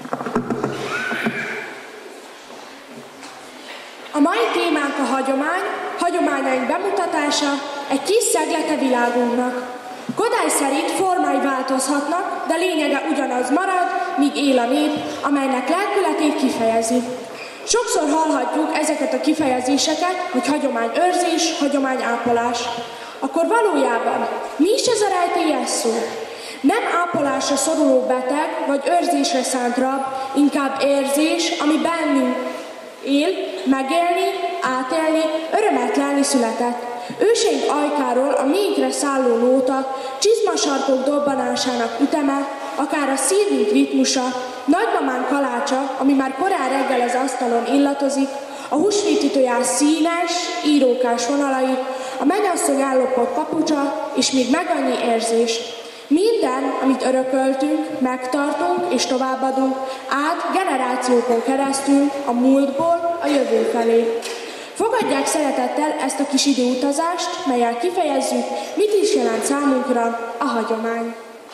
A mai témánk a hagyomány, hagyományaink bemutatása, egy kis szeglete világunknak. Kodály szerint formái változhatnak, de lényege ugyanaz marad, míg él a nép, amelynek lelkületét kifejezi. Sokszor hallhatjuk ezeket a kifejezéseket, hogy hagyományőrzés, hagyományápolás. Akkor valójában mi is ez a rejtélyes szó? Nem ápolásra szoruló beteg vagy őrzésre szánt rab, inkább érzés, ami bennünk él, megélni, átélni, örömet lelni született. Őseink ajkáról a mélyre szálló nóta, csizmasarkok dobbanásának üteme, akár a szívünk ritmusa, nagymamánk kalácsa, ami már korán reggel az asztalon illatozik, a húsvéti tojás színes, írókás vonalai, a mennyasszony ellopott papucsa, és még meg annyi érzés. Minden, amit örököltünk, megtartunk és továbbadunk át generációkon keresztül a múltból a jövő felé. Fogadják szeretettel ezt a kis időutazást, mellyel kifejezzük, mit is jelent számunkra a hagyomány.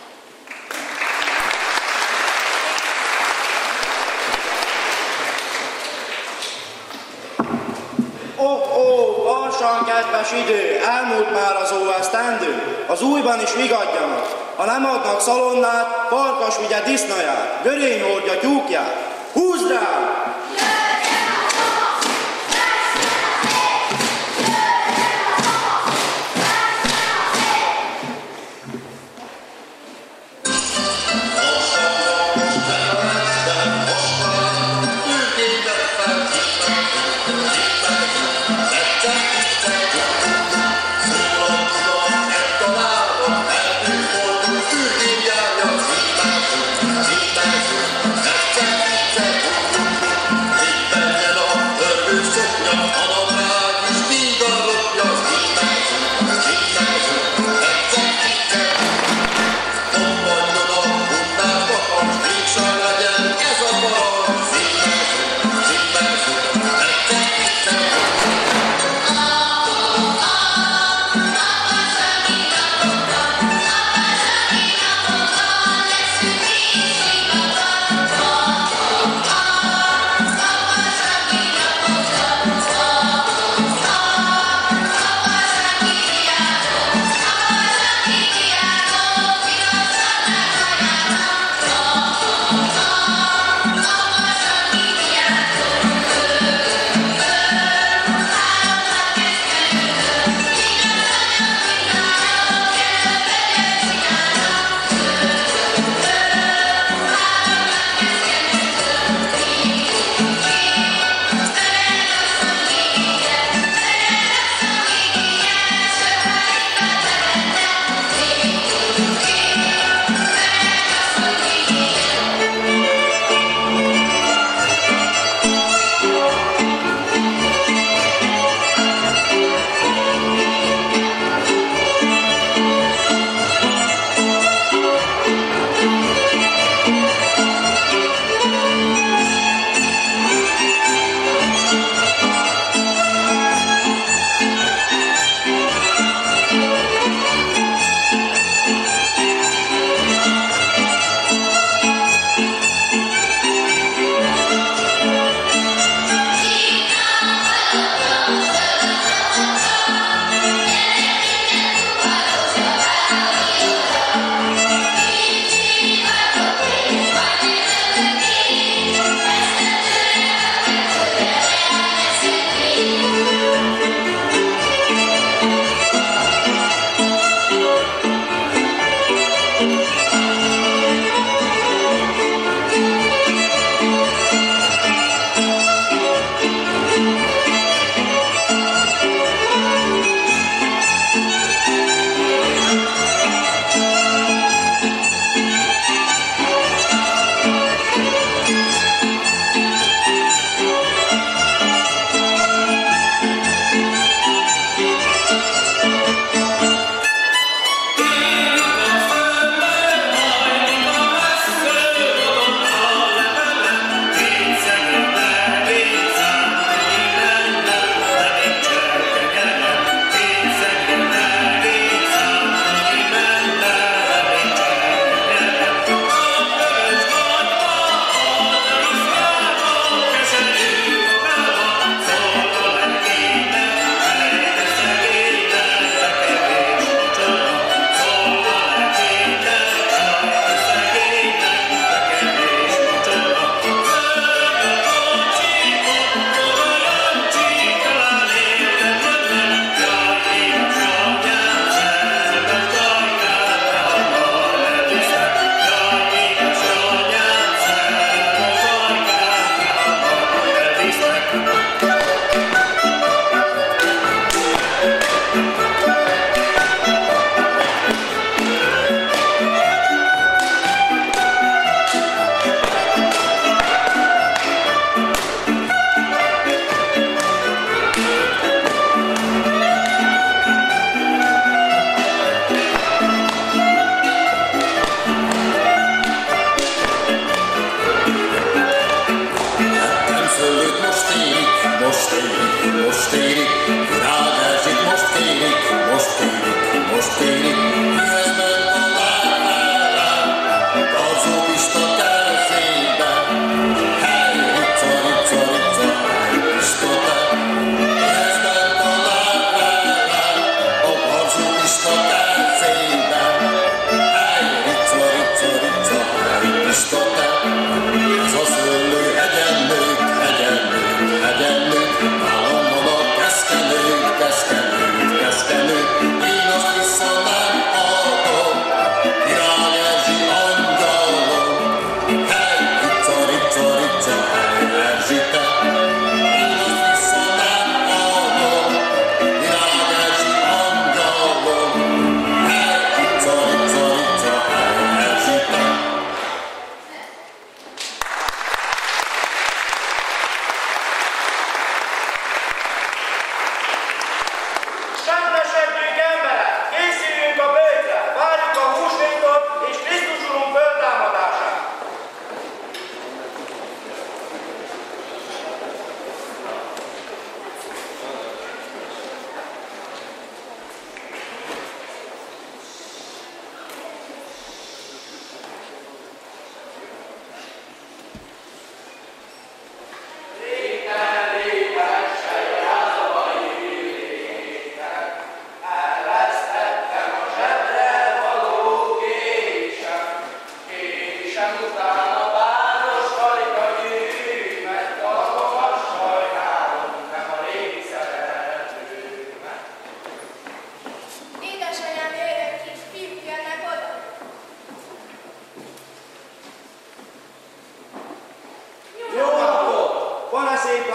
Lassan, kedves idő, elmúlt már az óvesztendő, az újban is vigadjanak. Ha nem adnak szalonnát, farkas vigye disznaját, görény hordja tyúkját. Húzd rá!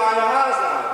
kislány a háznál?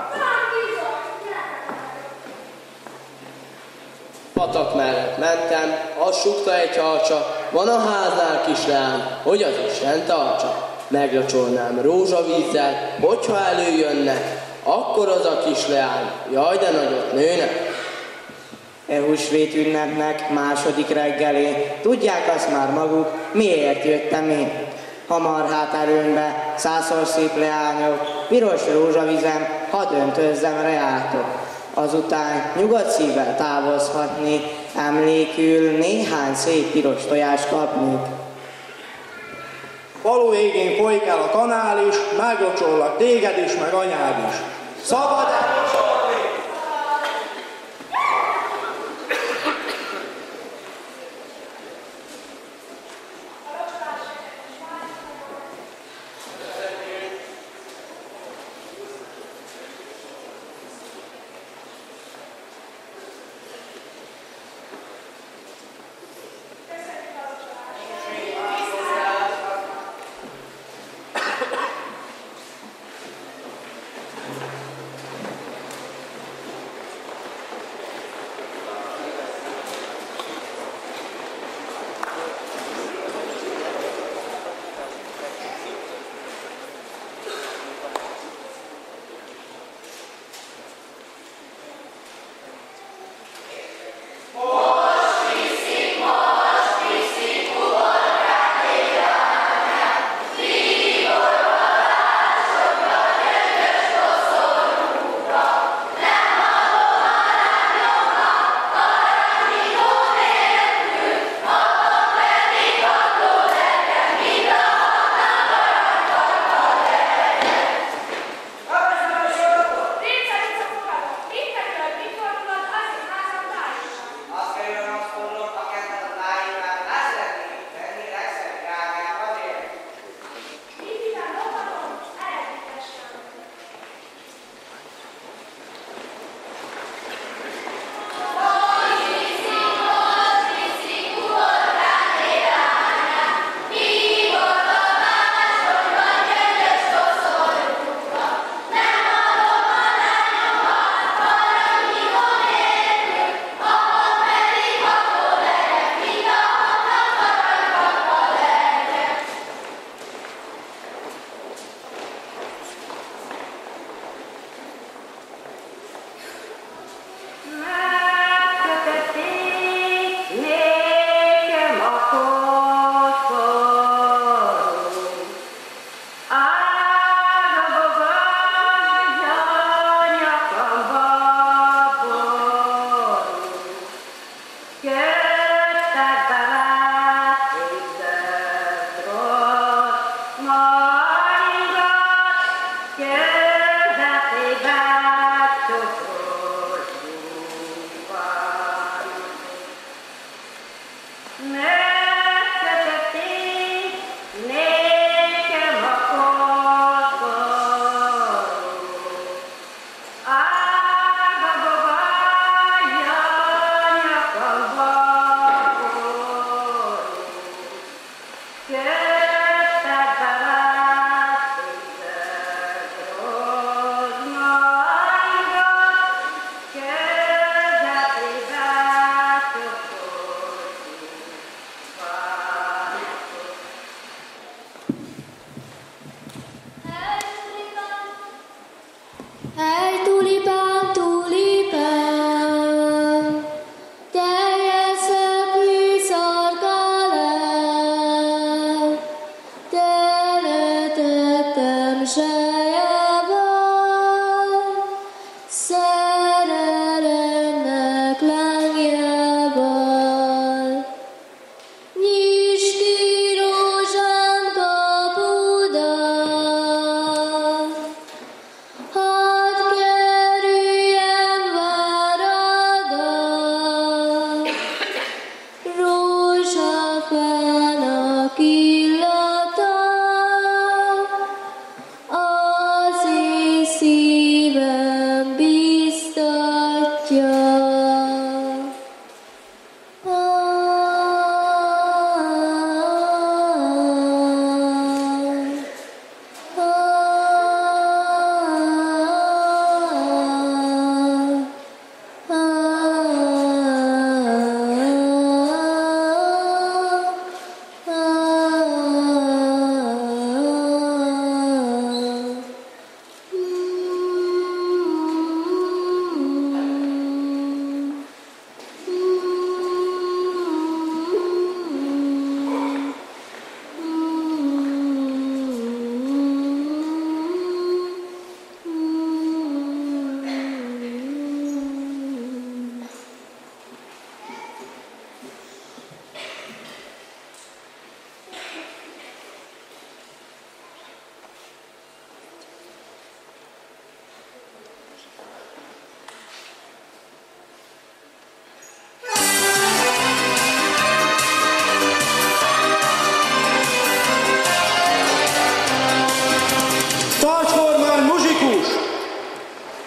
Patak mellett mentem, azt sukta egy harcsa, van a háznál kisleány, hogy az Isten tartsa. Meglocsolnám rózsavízzel, hogyha előjönnek, akkor az a kisleány, jaj de nagyot nőnek. E húsvét ünnepnek második reggelén, tudják azt már maguk, miért jöttem én. Hamar hát előnybe, 100-szor szép leányok, piros rózsavizem, hadd öntözzem reátok. Azután nyugodt szívvel távozhatni, emlékül néhány szép piros tojást kapni. Falu végén folyik el a kanál is, meglocsollak téged is, meg anyád is. Szabad elmocsolni! Megkötötték nekem a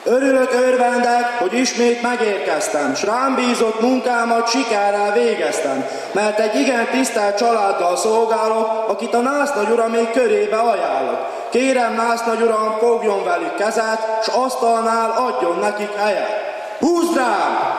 Örülök, örvendek, hogy ismét megérkeztem, s rám bízott munkámat sikerrel végeztem, mert egy igen tisztelt családdal szolgálok, akit a Násznagy Ura még körébe ajánlok. Kérem, Násznagy Uram, fogjon velük kezet, s asztalnál adjon nekik helyet. Húzd rám!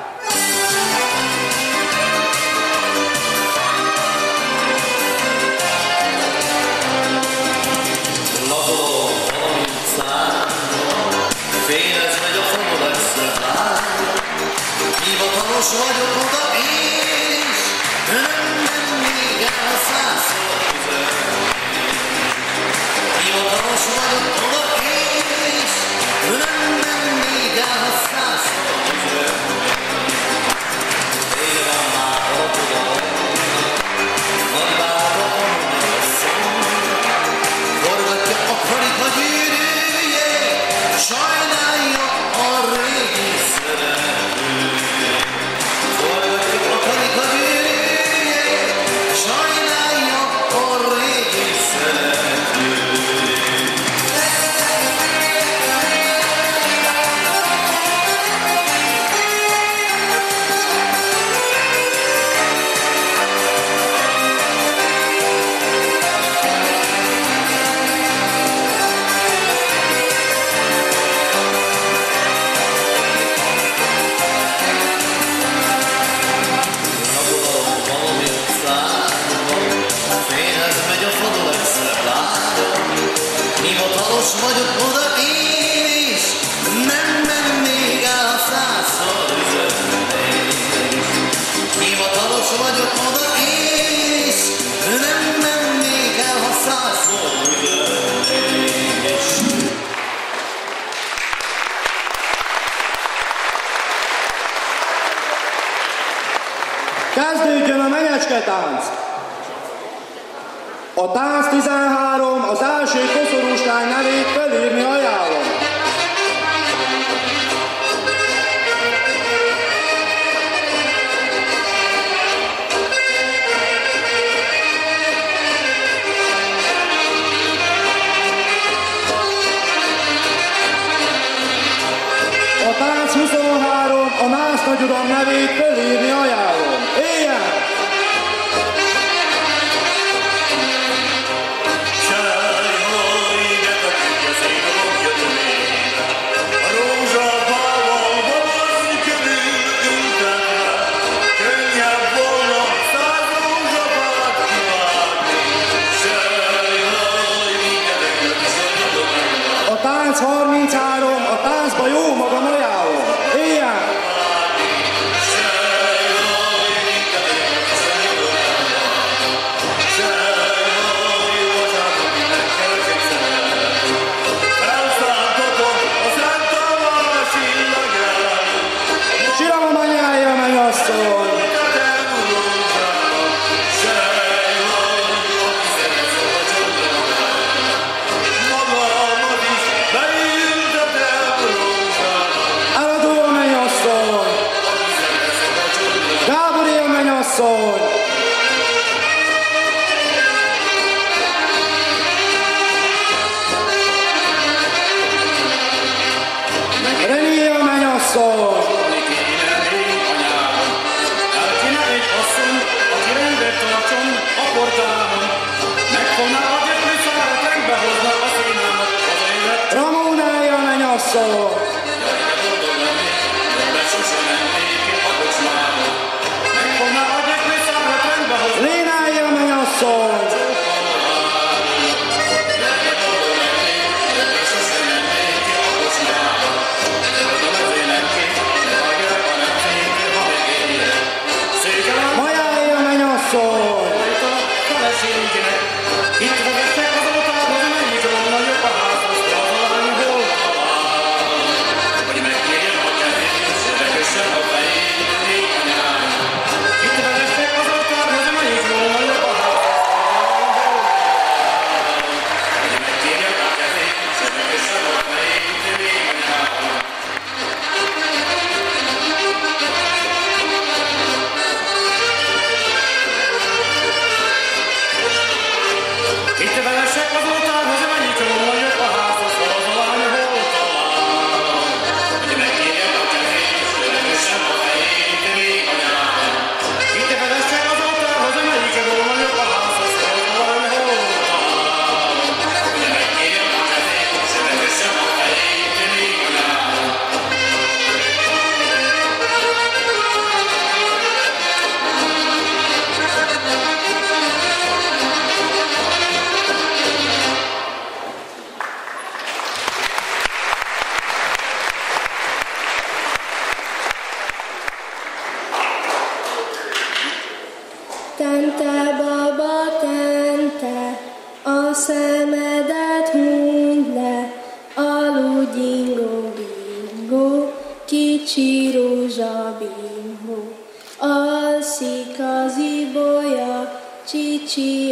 Fényez megy a famod egyszer lány, hivatalos vagyok oda én is, önömben még el 100-szor üzenni. Hivatalos vagyok oda én is, önömben még el 100-szor üzenni. Vége van már a tudatomnak, nagy várra a szó, forgatja a karika gyűrűjét, sajnálja a régi szeretőjét. Forgatja a karika gyűrűjét, sajnálja a régi szeretőjét. Hivatalos vagyok oda én is, nem mennék el 100-szor üzenni. Hivatalos vagyok oda én is, nem mennék el 100-szor üzenni. Kezdődjön a menyecsketánc! A tánc 13, az első koszorúslány nevét felírni ajánlom. A tánc 23, a Násznagy Uram nevét felírni ajánlom. Éljen! A tánc 33, a táncba jó magam ajánlom. Éljen! Csillag a nyelje, mennyasszony! Eladó a mennyasszony! Gábori a mennyasszony! René a mennyasszony! Ramónája a mennyasszony! Lénája a mennyasszony! Majája a mennyasszony! kicsi,